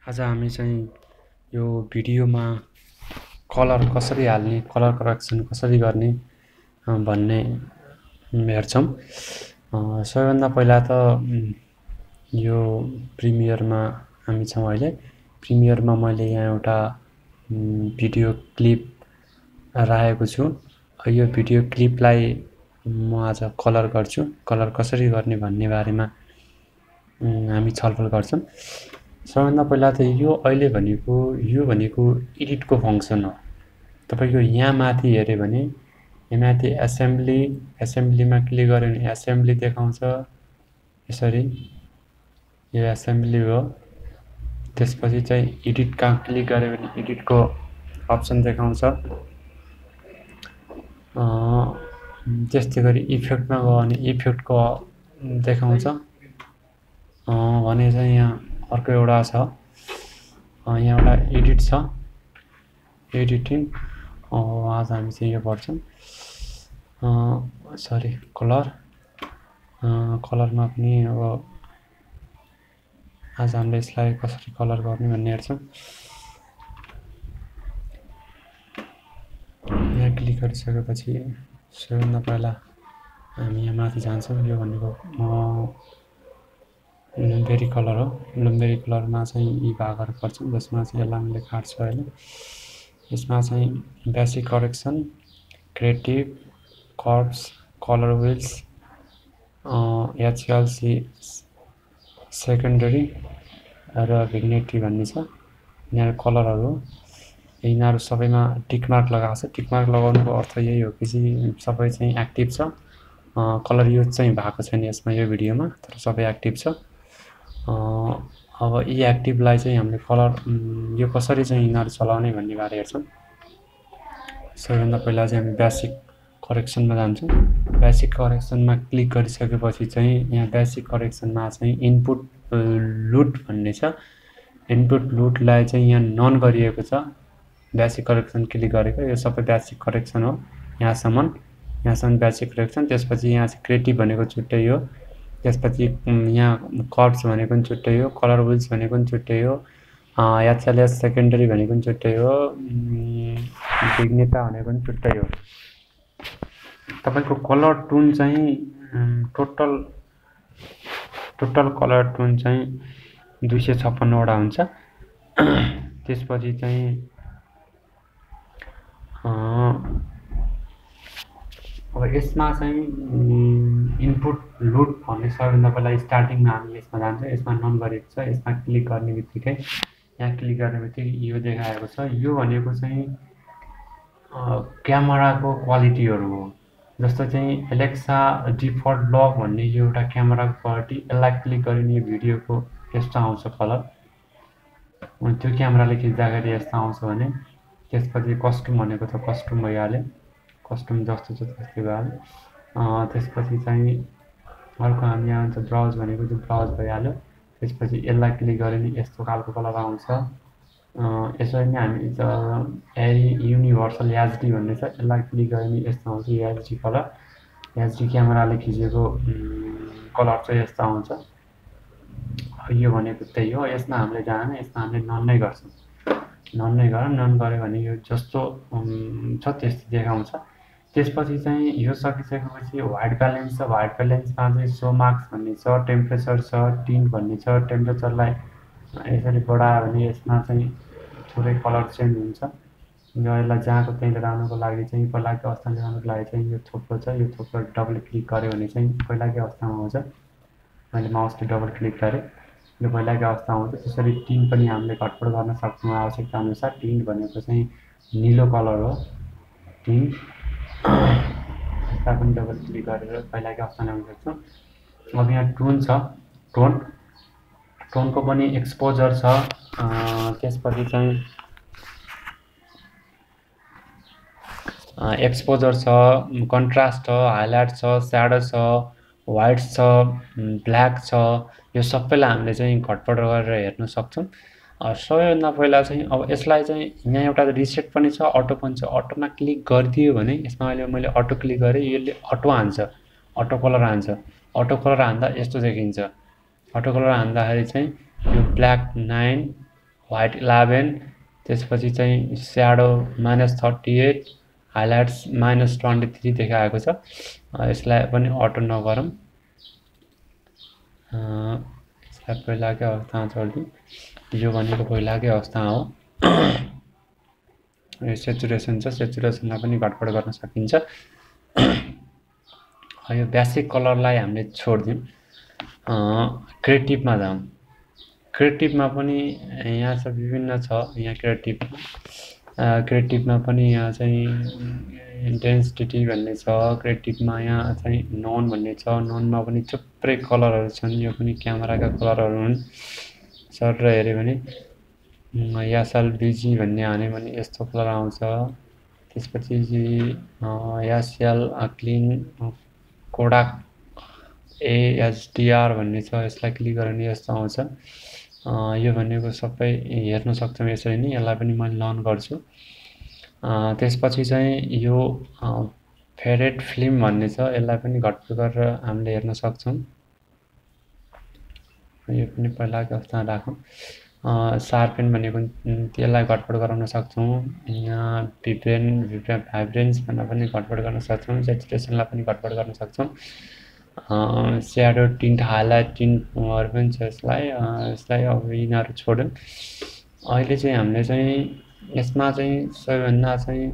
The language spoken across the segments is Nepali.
आज हामी चाहिँ यो भिडियोमा कलर कसरी हाल्ने, कलर करेक्सन कसरी गर्ने भन्ने हेर्छौँ। सबैभन्दा पहिला त यो प्रिमियरमा हामी छौँ अहिले। प्रिमियरमा मैले यहाँ एउटा भिडियो क्लिप राखेको छु। यो भिडियो क्लिपलाई म आज कलर गर्छु। कलर कसरी गर्ने भन्ने बारेमा हामी छलफल गर्छौँ। सबैभन्दा पहिला त यो भनेको एडिटको फङ्सन हो। तपाईको यहाँ माथि हेर्यो भने यहाँ माथि एसेम्ब्लीमा क्लिक गर्यो भने एसेम्ब्ली देखाउँछ। यसरी यो एसेम्ब्ली हो। त्यसपछि चाहिँ एडिट कहाँ क्लिक गर्यो भने एडिटको अप्सन देखाउँछ। त्यस्तै गरी इफेक्टमा गयो भने इफेक्टको देखाउँछ। भने चाहिँ यहाँ अर्को एउटा छ, यहाँ एउटा एडिट छ, एडिटिङ। आज हामी चाहिँ यो पढ्छौँ। सरी, कलरमा पनि अब आज हामीले यसलाई कसरी कलर गर्ने भन्ने हेर्छौँ। यहाँ क्लिक गरिसकेपछि सबैभन्दा पहिला हामी यहाँ माथि जान्छौँ। यो भनेको लुम्बेरी कलर हो। लुम्बेरी कलरमा चाहिँ यी भागहरू पर्छन्, जसमा चाहिँ यसलाई मैले काट्छु अहिले। यसमा चाहिँ basic correction, creative, curves, colour wheels, HLC secondary र भिग्नेटी भन्ने छ। यिनीहरू कलरहरू हो। यिनीहरू सबैमा टिक मार्क लगाएको छ। टिक मार्क लगाउनुको अर्थ यही हो कि सबै चाहिँ एक्टिभ छ। कलर युज चाहिँ भएको छैन यसमा, यो भिडियोमा, तर सबै एक्टिभ छ। अब यी एक्टिभलाई चाहिँ हामीले कलर यो कसरी चाहिँ यिनीहरू चलाउने भन्ने बारे हेर्छौँ। सबैभन्दा पहिला चाहिँ हामी बेसिक करेक्सनमा जान्छौँ। बेसिक करेक्सनमा क्लिक गरिसकेपछि चाहिँ यहाँ बेसिक करेक्सनमा चाहिँ इनपुट लुट भन्ने छ। इनपुट लुटलाई चाहिँ यहाँ नन गरिएको छ। बेसिक करेक्सन क्लिक गरेको यो सबै बेसिक करेक्सन हो। यहाँसम्म बेसिक करेक्सन। त्यसपछि यहाँ चाहिँ क्रिएटिभ भनेको छुट्टै हो। त्यसपछि यहाँ कर्ब्स भनेको पनि छुट्टै हो। कलर व्हिल्स भनेको पनि छुट्टै हो। एचएलएस सेकेन्डरी भनेको पनि छुट्टै हो। भिग्नेटा भनेको पनि छुट्टै हो। तपाईको कलर टुन चाहिँ टोटल कलर टुन चाहिँ 256 वटा हुन्छ। त्यसपछि चाहिँ अब यसमा चाहिँ इनपुट लुट भन्ने सबैभन्दा पहिला स्टार्टिङमा हामी यसमा जान्छौँ। यसमा नन गरेको छ। यसमा क्लिक गर्ने बित्तिकै यहाँ क्लिक गर्ने बित्तिकै यो देखाएको छ। यो भनेको चाहिँ क्यामेराको क्वालिटीहरू हो। जस्तो चाहिँ एलेक्सा डिफल्ट लक भन्ने यो एउटा क्यामेराको क्वालिटी। यसलाई क्लिक गऱ्यो भने यो भिडियोको यस्तो आउँछ कलर। त्यो क्यामेराले खिच्दाखेरि यस्तो आउँछ भने त्यसपछि कस्ट्युम भनेको त कस्ट्युम भइहाल्यो। कस्ट्युम जस्तो छ त्यस्तै भइहाल्यो। त्यसपछि चाहिँ अर्को हामी यहाँ हुन्छ ब्राउज भनेको चाहिँ ब्राउज भइहाल्यो। त्यसपछि यसलाई क्लिक गऱ्यो भने यस्तो खालको कलर आउँछ। यसरी नै हामी युनिभर्सल एचडी भन्ने छ। यसलाई क्लिक गऱ्यो भने यस्तो आउँछ एचडी कलर। एचडी क्यामेराले खिचेको कलर चाहिँ यस्तो आउँछ। यो भनेको त्यही हो। यसमा हामीले जान, यसमा हामीले नन नै गर्छौँ। नन गऱ्यो भने यो जस्तो छ त्यस्तो देखाउँछ। त्यसपछि चाहिँ यो सकिसकेपछि व्हाइट ब्यालेन्स छ। व्हाइट ब्यालेन्समा चाहिँ सो मार्क्स भन्ने छ, टेम्परेचर छ, टिन्ट भन्ने छ। टेम्परेचरलाई यसरी बढायो भने यसमा चाहिँ थोरै कलर चेन्ज हुन्छ। यसलाई जहाँको त्यहीँ ल्याउनुको लागि चाहिँ पहिलाको अवस्थामा ल्याउनुको लागि चाहिँ यो थोप्लो छ। यो थोप्लो डबल क्लिक गऱ्यो भने चाहिँ पहिलाकै अवस्थामा आउँछ। मैले माउसले डबल क्लिक गरेँ, यो पहिलाकै अवस्था आउँछ। त्यसरी टिन्ट पनि हामीले घटबड गर्न सक्छौँ आवश्यकता अनुसार। टिन्ट भनेको चाहिँ निलो कलर हो। टिन्ट यसलाई पनि डबल क्लिक गरेर पहिलाकै अवस्थामा ल्याउन सक्छौँ। अब यहाँ टोन छ। टोनको पनि एक्सपोजर छ। त्यसपछि चाहिँ एक्सपोजर छ, कन्ट्रास्ट छ, हाइलाइट छ, स्याडो छ, व्हाइट छ, ब्ल्याक छ। यो सबैलाई हामीले चाहिँ घटबड गरेर हेर्न सक्छौँ। सबैभन्दा पहिला चाहिँ अब यसलाई चाहिँ यहाँ एउटा रिसेट पनि छ, अटो पनि छ। अटोमा क्लिक गरिदियो भने यसमा मैले अटो क्लिक गरेँ, यसले अटो हान्छ, अटो कलर हान्छ। अटो कलर हान्दा यस्तो देखिन्छ। अटो कलर हान्दाखेरि चाहिँ यो ब्ल्याक 9 व्हाइट 11, त्यसपछि चाहिँ स्याडो -38, हाइलाइट्स -23 देखाएको छ। यसलाई पनि अटो नगरौँ, यसलाई पहिलाकै अवस्थामा छोडिदिउँ। यो भनेको पहिलाकै अवस्था हो। यो सेचुरेसन छ, सेचुरेसनलाई पनि घटबड गर्न सकिन्छ। यो बेसिक कलरलाई हामीले छोडिदिउँ, क्रिएटिभमा जाउँ। क्रिएटिभमा पनि यहाँ छ, विभिन्न छ यहाँ क्रिएटिभमा पनि यहाँ चाहिँ इन्टेन्सिटी भन्ने छ। क्रिएटिभमा यहाँ चाहिँ नन भन्ने छ। ननमा पनि थुप्रै कलरहरू छन्, यो पनि क्यामेराका कलरहरू हुन्। सर हेऱ्यो भने यासल बिजी भन्ने हाल्यो भने यस्तो कलर आउँछ। त्यसपछि यासल क्लिन कोडाक AHDR भन्ने छ, यसलाई क्लिक गऱ्यो भने यस्तो आउँछ। यो भनेको सबै हेर्न सक्छौँ यसरी नै। यसलाई पनि मैले लर्न गर्छु। त्यसपछि चाहिँ यो फेडेड फिल्म भन्ने छ, यसलाई पनि घटबड गरेर हामीले हेर्न सक्छौँ। यो पनि पहिलाको अवस्थामा राखौँ। सार्पेन भनेको त्यसलाई घटबड गराउन सक्छौँ। यहाँ भाइब्रेन्स भनेर पनि घटबड गर्न सक्छौँ। सेचुरेसनलाई पनि घटबड गर्न सक्छौँ। स्याडो टिन्ट, हाइलाइट टिन्टहरू पनि छ यसलाई अब यिनीहरू छोड्यौँ। अहिले चाहिँ हामीले चाहिँ यसमा चाहिँ सबैभन्दा चाहिँ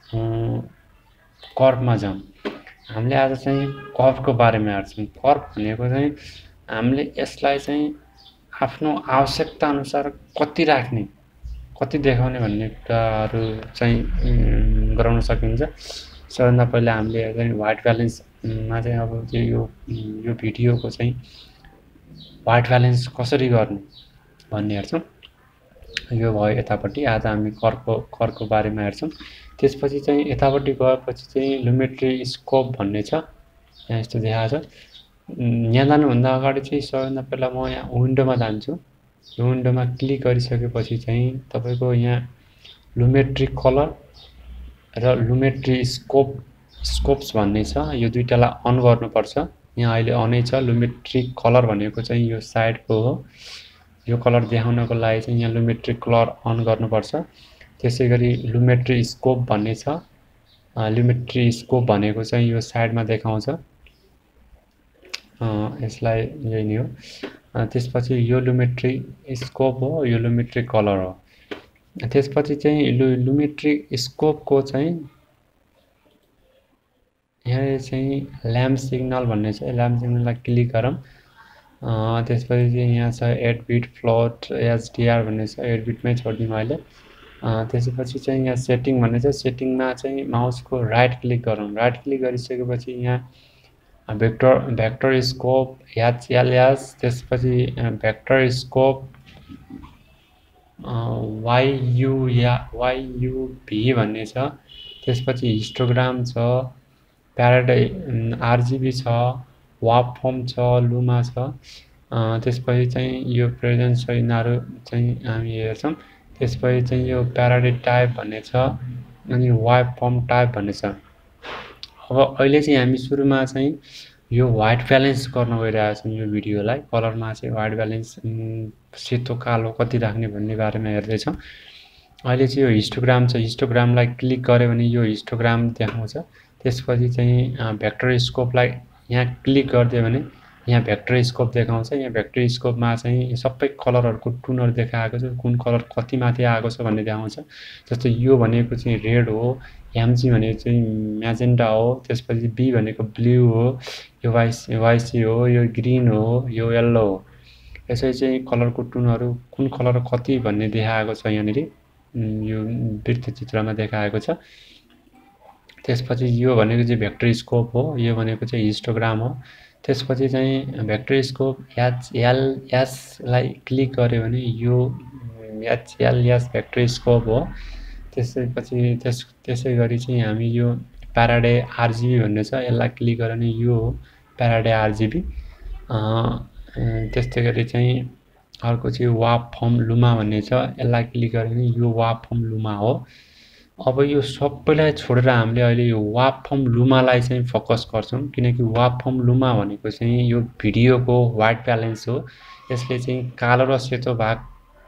कर्भमा जाउँ। हामीले आज चाहिँ कर्भको बारेमा हेर्छौँ। कर्भ भनेको चाहिँ हामीले यसलाई चाहिँ आफ्नो आवश्यकता अनुसार कति राख्ने, कति देखाउने भन्ने कुराहरू चाहिँ गराउन सकिन्छ। सबभन्दा पहिला हामीले चाहिँ व्हाइट ब्यालेन्समा चाहिँ अब यो भिडियोको चाहिँ व्हाइट ब्यालेन्स कसरी गर्ने भन्ने हेर्छौँ। यो भयो यतापट्टि। आज हामी कर्भको बारेमा हेर्छौँ। त्यसपछि चाहिँ यतापट्टि गएपछि चाहिँ लुमेट्री स्कोप भन्ने छ, यहाँ यस्तो देखाएको छ। यहाँ जानुभन्दा अगाडि चाहिँ सबैभन्दा पहिला म यहाँ विन्डोमा जान्छु। यो विन्डोमा क्लिक गरिसकेपछि चाहिँ तपाईँको यहाँ लुमेट्री कलर र लुमेट्री स्कोप्स भन्ने छ, यो दुईटालाई अन गर्नुपर्छ। यहाँ अहिले अनै छ। लुमेट्री कलर भनेको चाहिँ यो साइडको हो। यो कलर देखाउनको लागि चाहिँ यहाँ लुमेट्री कलर अन गर्नुपर्छ। त्यसै गरी लुमेट्री स्कोप भन्ने छ। लुमेट्री स्कोप भनेको चाहिँ यो साइडमा देखाउँछ, यसलाई यही नै हो। त्यसपछि यो लुमेट्री स्कोप हो, यो लुमेट्री कलर हो। त्यसपछि चाहिँ लुमेट्री स्कोपको चाहिँ यहाँ चाहिँ ल्याम्प सिग्नल भन्ने छ। ल्याम्प सिग्नललाई क्लिक गरौँ। त्यसपछि चाहिँ यहाँ छ 8 बिट फ्लोट HDR भन्ने छ, 8 बिटमै छोडिदिउँ अहिले। त्यसपछि चाहिँ यहाँ सेटिङ भन्ने छ। सेटिङमा चाहिँ माउसको राइट क्लिक गरौँ। राइट क्लिक गरिसकेपछि यहाँ भेक्टर स्कोप HLS, त्यसपछि भेक्टर स्कोप YUV भन्ने छ। त्यसपछि हिस्टोग्राम छ, प्याराडाइ RGB छ, वापफर्म छ, लुमा छ। त्यसपछि चाहिँ यो प्रेजेन्स छ, यिनीहरू चाहिँ हामी हेर्छौँ। त्यसपछि चाहिँ यो प्याराडाइ टाइप भन्ने छ, अनि वापफर्म टाइप भन्ने छ। अब अहिले चाहिँ हामी सुरुमा चाहिँ यो व्हाइट ब्यालेन्स गर्न गइरहेको छौँ। यो भिडियोलाई कलरमा चाहिँ व्हाइट ब्यालेन्स सेतो कालो कति राख्ने भन्ने बारेमा हेर्दैछौँ। अहिले चाहिँ यो हिस्टोग्राम छ। हिस्टोग्रामलाई क्लिक गऱ्यो भने यो हिस्टोग्राम देखाउँछ। त्यसपछि चाहिँ भेक्टर स्कोपलाई यहाँ क्लिक गरिदियो भने यहाँ भेक्टर स्कोप देखाउँछ। यहाँ भेक्टर स्कोपमा चाहिँ सबै कलरहरूको टुनहरू देखाएको छ, कुन कलर कति माथि आएको छ भन्ने देखाउँछ। जस्तो यो भनेको चाहिँ रेड हो, MG भनेको चाहिँ म्याजेन्डा हो, त्यसपछि B भनेको ब्लू हो, यो YC हो, यो ग्रिन हो, यो येल्लो हो। यसरी चाहिँ कलरको टुनहरू कुन कलर कति भन्ने देखाएको छ यहाँनिर यो वृत्तचित्रमा देखाएको छ। त्यसपछि यो भनेको चाहिँ भेक्टर स्कोप हो, यो भनेको चाहिँ हिस्टोग्राम हो। त्यसपछि चाहिँ भेक्टर स्कोप HLS लाई क्लिक गऱ्यो भने यो HLS भेक्टर स्कोप हो। त्यसपछि त्यसै गरी चाहिँ हामी यो प्याराडाइ RGB भन्ने छ, यसलाई क्लिक गऱ्यो भने यो हो प्याराडाइ RGB। त्यस्तै गरी चाहिँ अर्को चाहिँ वापफर्म लुमा भन्ने छ, यसलाई क्लिक गऱ्यो भने यो वापफर्म लुमा हो। अब यो सबैलाई छोडेर हामीले अहिले यो वापफर्म लुमालाई चाहिँ फोकस गर्छौँ, किनकि वापफर्म लुमा भनेको चाहिँ यो भिडियोको व्हाइट ब्यालेन्स हो। यसले चाहिँ कालो र सेतो भाग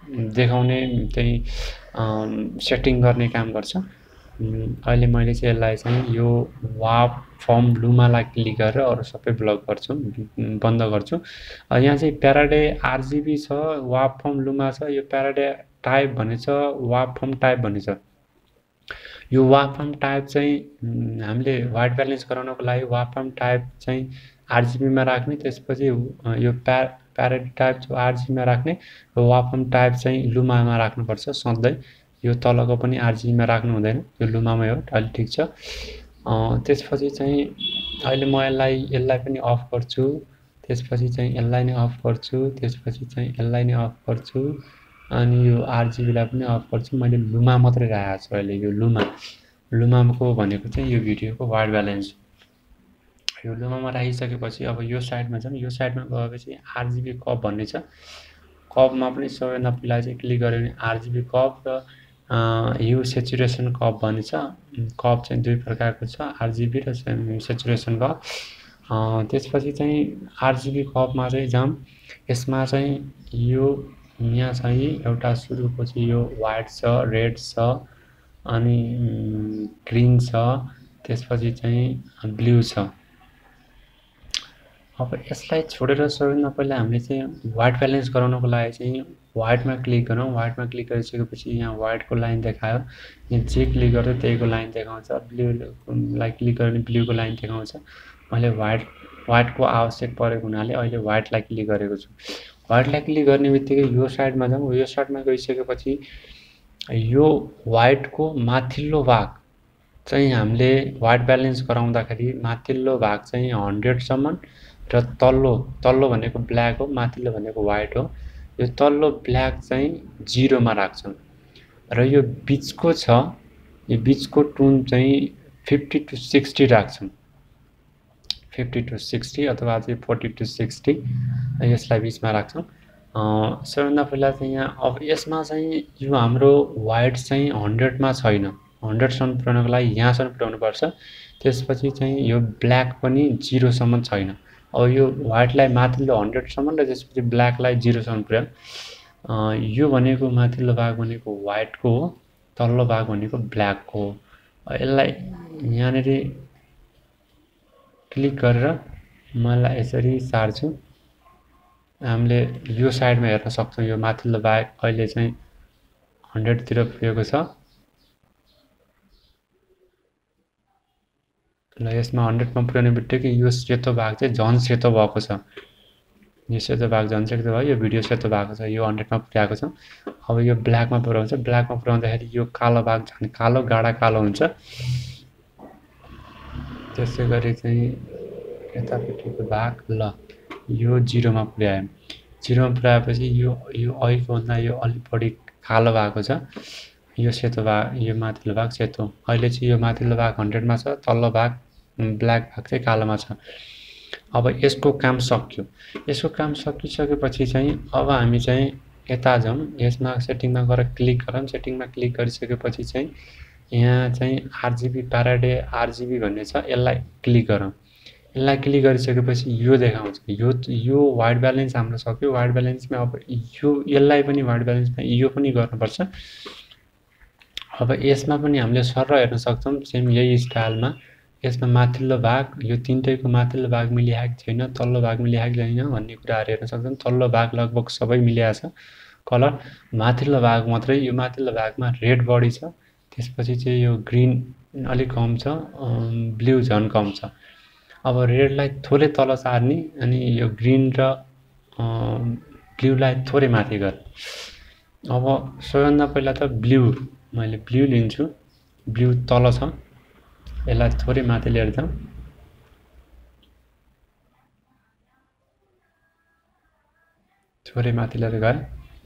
देखाउने चाहिँ सेटिङ गर्ने काम गर्छ। अहिले मैले चाहिँ यसलाई चाहिँ यो वाप फर्म ब्लूमालाई क्लिक गरेर अरू सबै ब्लक गर्छु, बन्द गर्छु। यहाँ चाहिँ प्याराडे आरजिबी छ, वाप फर्म ब्लूमा छ, यो प्याराडे टाइप भन्ने छ, वाप फर्म टाइप भन्ने छ। यो वाप फर्म टाइप चाहिँ हामीले वाइट ब्यालेन्स गराउनको लागि वाप फर्म टाइप चाहिँ आरजिबीमा राख्ने, त्यसपछि यो प्याराडे टाइप चाहिँ आरजिबीमा राख्ने, र वाप फर्म टाइप चाहिँ लुमामा राख्नुपर्छ सधैँ। यो तलको पनि आरजिबीमा राख्नु हुँदैन, यो लुमामै हो, अहिले ठिक छ। त्यसपछि चाहिँ अहिले म यसलाई पनि अफ गर्छु, त्यसपछि चाहिँ यसलाई नै अफ गर्छु, त्यसपछि चाहिँ यसलाई नै अफ गर्छु, अनि यो आरजिबीलाई पनि अफ गर्छु। मैले लुमा मात्रै राखेको छु अहिले। यो लुमाको भनेको चाहिँ यो भिडियोको वाइट ब्यालेन्स। यो लुमामा राखिसकेपछि अब यो साइडमा जाउँ। यो साइडमा गएपछि आरजिबी कप भन्ने छ, कपमा पनि सबैभन्दा पहिला चाहिँ क्लिक गऱ्यो भने आरजिबी कप र यो सेचुरेसन कप भन्ने छ। कप चाहिँ दुई प्रकारको छ, आरजिबी र सेचुरेसन कप। त्यसपछि चाहिँ आरजिबी कपमा चाहिँ जाउँ। यसमा चाहिँ यो यहाँ चाहिँ एउटा सुरुको चाहिँ यो वाइट छ, रेड छ, अनि ग्रिन छ, त्यसपछि चाहिँ ब्लू छ। अब यसलाई छोडेर सबैभन्दा पहिला हामीले चाहिँ वाइट ब्यालेन्स गराउनको लागि चाहिँ वाइटमा क्लिक गरौँ। वाइटमा क्लिक गरिसकेपछि यहाँ वाइटको लाइन देखायो, यहाँ जे क्लिक गर्दा त्यहीको लाइन देखाउँछ। ब्लूलाई क्लिक गऱ्यो भने ब्लूको लाइन देखाउँछ। मैले वाइटको आवश्यक परेको हुनाले अहिले वाइटलाई क्लिक गरेको छु। वाइटलाई क्लिक गर्ने बित्तिकै यो साइडमा जाउँ। यो साइडमा गइसकेपछि यो वाइटको माथिल्लो भाग चाहिँ हामीले वाइट ब्यालेन्स गराउँदाखेरि माथिल्लो भाग चाहिँ 100सम्म र तल्लो भनेको ब्ल्याक हो, माथिल्लो भनेको वाइट हो। यो तल्लो ब्ल्याक चाहिँ 0मा राख्छौँ र यो बिचको छ, यो बिचको टुन चाहिँ 50 to 60 राख्छौँ। 50 to 60 अथवा चाहिँ 40 to 60 यसलाई बिचमा राख्छौँ। सबैभन्दा पहिला चाहिँ यहाँ अब यसमा चाहिँ यो हाम्रो वाइट चाहिँ 100मा छैन, 100सम्म पुर्याउनको लागि यहाँसम्म पुर्याउनुपर्छ। त्यसपछि चाहिँ यो ब्ल्याक पनि 0सम्म छैन। अब यो वाइटलाई माथिल्लो 100सम्म र त्यसपछि ब्ल्याकलाई 0सम्म पुर्यायो। यो भनेको माथिल्लो भाग भनेको वाइटको हो, तल्लो भाग भनेको ब्ल्याकको हो। यसलाई यहाँनिर क्लिक गरेर मलाई यसरी सार्छु। हामीले यो साइडमा हेर्न सक्छौँ, यो माथिल्लो भाग अहिले चाहिँ 100तिर पुगेको छ। ल यसमा 100मा पुर्याउने बित्तिकै यो सेतो भाग चाहिँ झन् सेतो भएको छ। यो सेतो भाग झन् सेतो भयो, यो भिडियो सेतो भएको छ, यो 100मा पुर्याएको छ। अब यो ब्ल्याकमा पुर्याउँछ। ब्ल्याकमा पुर्याउँदाखेरि यो कालो भाग झन् कालो, गाढा कालो हुन्छ। त्यसै गरी चाहिँ यतापट्टिको भाग ल यो 0मा पुर्यायो। 0मा पुर्याएपछि यो अघिकोभन्दा यो अलिक बढी कालो भएको छ। यो सेतो भाग, यो माथिल्लो भाग सेतो। अहिले चाहिँ यो माथिल्लो भाग 100मा छ, तल्लो भाग ब्ल्याक भाग चाहिँ कालोमा छ। अब यसको काम सक्यो। यसको काम सकिसकेपछि चाहिँ अब हामी चाहिँ यता जाउँ। यसमा सेटिङमा गएर क्लिक गरौँ। सेटिङमा क्लिक गरिसकेपछि चाहिँ यहाँ चाहिँ आरजिबी प्याराडे आरजिबी भन्ने छ, यसलाई क्लिक गरौँ। यसलाई क्लिक गरिसकेपछि यो देखाउँछ। यो वाइट ब्यालेन्स हाम्रो सक्यो। वाइट ब्यालेन्समा अब यसलाई पनि वाइट ब्यालेन्समा यो पनि गर्नुपर्छ। अब यसमा पनि हामीले सर हेर्न सक्छौँ सेम यही स्टाइलमा। यसमा माथिल्लो भाग, यो तिनटैको माथिल्लो भाग मिलिहाक छैन, तल्लो भाग मिलिहाक छैन भन्ने कुराहरू हेर्न सक्छौँ। तल्लो भाग लगभग सबै मिलिएको छ कलर, माथिल्लो भाग मात्रै, यो माथिल्लो भागमा रेड बढी छ, त्यसपछि चाहिँ यो ग्रिन अलिक कम छ, ब्लू झन् कम छ। अब रेडलाई थोरै तल सार्ने अनि यो ग्रिन र ब्लूलाई थोरै माथि गर। अब सबैभन्दा पहिला त मैले ब्लू लिन्छु। ब्लू तल छ, यसलाई थोरै माथि लिएर जाउँ। थोरै माथि लिएर गएँ।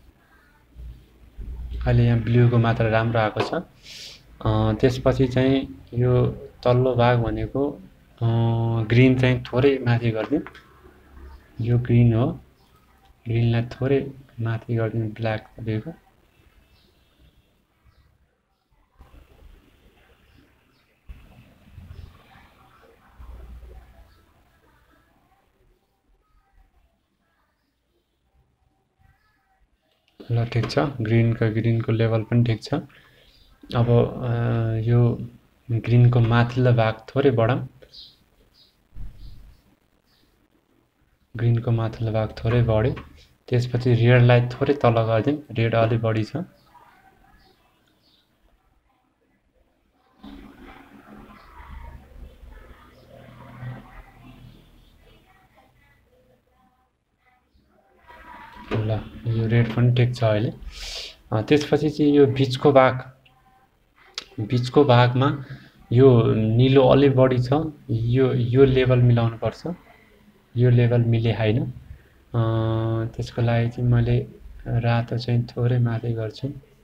अहिले यहाँ ब्लूको मात्रा राम्रो आएको छ। त्यसपछि चाहिँ यो तल्लो भाग भनेको ग्रिन चाहिँ थोरै माथि गरिदिउँ। यो ग्रिन हो, ग्रिनलाई थोरै माथि गरिदिउँ ब्ल्याक दिएको। ल ठिक छ, ग्रिनको लेभल पनि ठिक छ। अब यो ग्रिनको माथिल्लो भाग थोरै बढाउँ, ग्रिनको माथिल्लो भाग थोरै बढ्यो। त्यसपछि रेडलाई थोरै तल गरिदिउँ, रेड अलि बढी छ। ल यो रेड पनि ठिक छ अहिले। त्यसपछि चाहिँ यो बिचको भागमा यो निलो अलि बढी छ, यो लेभल मिलाउनु पर्छ, यो लेभल मिले हैन। त्यसको लागि चाहिँ मैले रातो चाहिँ थोरै माथि गर्छु,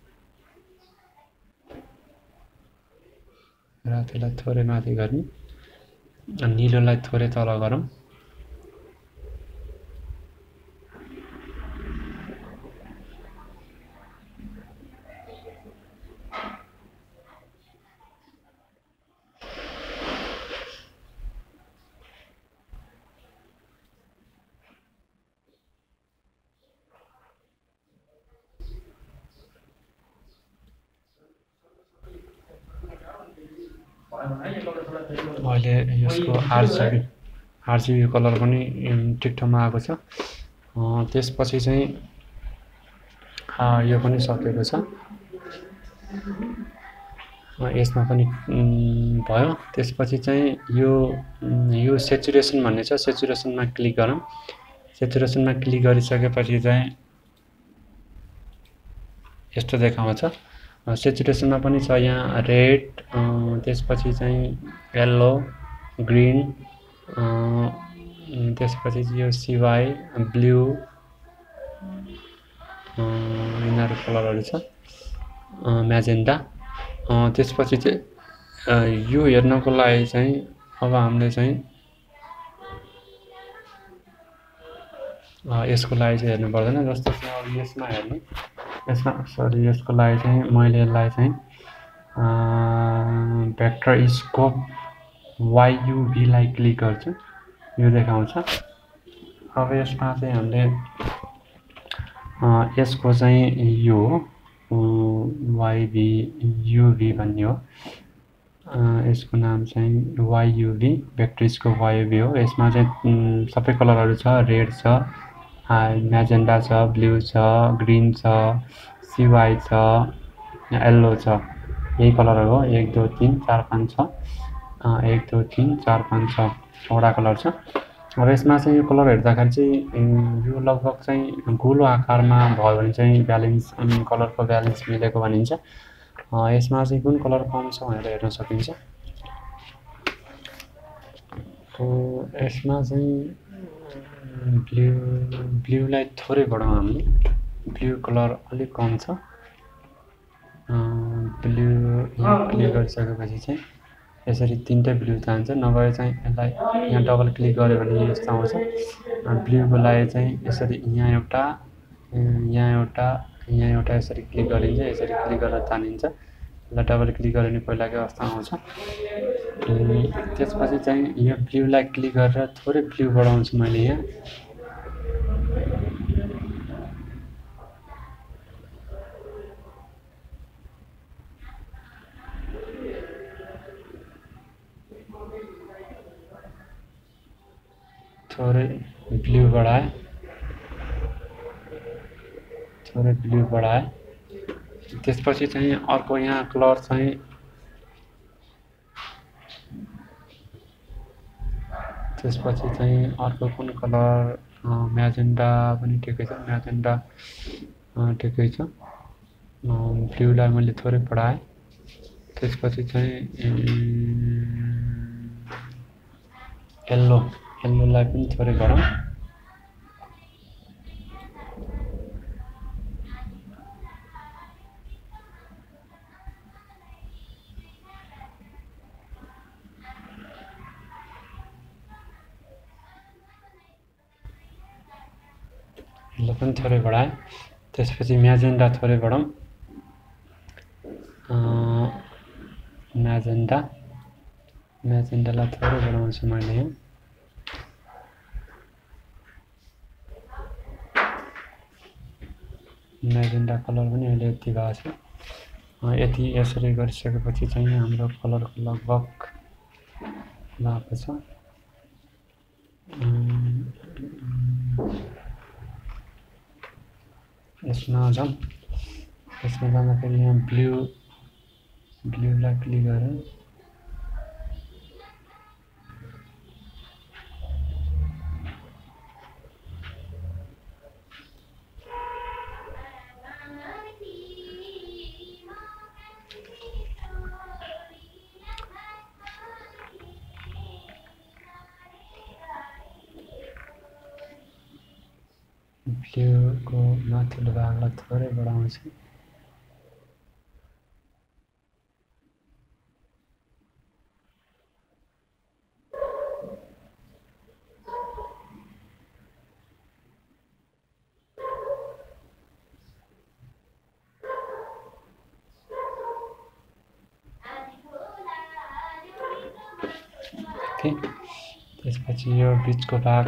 रातोलाई थोरै माथि गर्ने, निलोलाई थोरै तल गरौँ। अहिले यसको आरजीबी कलर पनि ठिक ठाउँमा आएको छ। त्यसपछि चाहिँ यो पनि सकेको छ, यसमा पनि भयो। त्यसपछि चाहिँ यो सेचुरेसन भन्ने छ, सेचुरेसनमा क्लिक गरौँ। सेचुरेसनमा क्लिक गरिसकेपछि चाहिँ यस्तो देखाउँछ। सेचुरेसनमा पनि छ यहाँ रेड, त्यसपछि चाहिँ येल्लो, ग्रीन, त्यसपछि यो सिवाई, ब्लू, यिनीहरू कलरहरू छ, म्याजेन्डा। त्यसपछि चाहिँ यो हेर्नको लागि चाहिँ अब हामीले चाहिँ यसको लागि चाहिँ हेर्नु पर्दैन, जस्तो कि अब यसमा हेर्ने, यसको लागि चाहिँ मैले यसलाई चाहिँ भेक्टर स्कोप YUV लाई क्लिक गर्छु, यो देखाउँछ। अब यसमा चाहिँ हामीले यसको चाहिँ यो YUV भन्ने हो, यसको नाम चाहिँ YUV, भेक्टर स्कोप YUV हो। यसमा चाहिँ सबै कलरहरू छ, रेड छ, म्याजेन्डा छ, ब्लू छ, ग्रीन छ, सिवाई छ, येल्लो छ, यही कलरहरू हो। 1 2 3 4 5 6, 1 2 3 4 5 6 वटा कलर छ। अब यसमा चाहिँ यो कलर हेर्दाखेरि चाहिँ यो लगभग चाहिँ गोलो आकारमा भयो भने चाहिँ ब्यालेन्स, कलरको ब्यालेन्स मिलेको भनिन्छ। यसमा चाहिँ कुन कलर कम छ भनेर हेर्न सकिन्छ। यसमा चाहिँ ब्लूलाई थोरै बढाउँ हामीले, ब्लू कलर अलिक कम छ। ब्लू क्लिक गरिसकेपछि चाहिँ यसरी 3टै ब्लू जान्छ, नभए चाहिँ यसलाई यहाँ डबल क्लिक गऱ्यो भने यस्तो आउँछ। ब्लूको लागि चाहिँ यसरी यहाँ एउटा यसरी क्लिक गरिन्छ, यसरी क्लिक गरेर तानिन्छ। यसलाई डबल क्लिक गऱ्यो भने पहिलाकै अवस्था आउँछ। त्यसपछि चाहिँ यो ब्लूलाई क्लिक गरेर थोरै ब्लू बढाउँछु मैले यहाँ, थोरै ब्लू बढाए। त्यसपछि चाहिँ अर्को यहाँ कलर चाहिँ अर्को कुन कलर, म्याजेन्डा पनि ठिकै छ, म्याजेन्डा ठिकै छ। ब्लूलाई मैले थोरै बढाएँ। त्यसपछि चाहिँ येल्लोलाई पनि थोरै बढाउँ। येल्लो पनि थोरै बढाएँ। त्यसपछि म्याजेन्डा थोरै बढाउँ, म्याजेन्डालाई थोरै बढाउँछु मैले यहाँ। म्याजेन्टा कलर पनि अहिले यति भएको छ। यति यसरी गरिसकेपछि चाहिँ हाम्रो कलरको लगभग भएको छ। यसमा जाँदाखेरि यहाँ ब्लूलाई क्लिक गरेर ब्लूको माथिल्लो भागलाई थोरै बढाउँछु। त्यसपछि यो बीचको भाग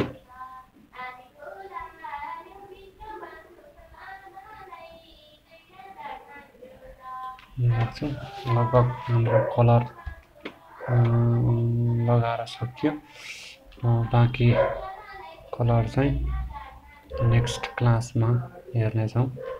लगभग हाम्रो कलर लगाएर सक्यो। बाँकी कलर चाहिँ नेक्स्ट क्लासमा हेर्नेछौँ।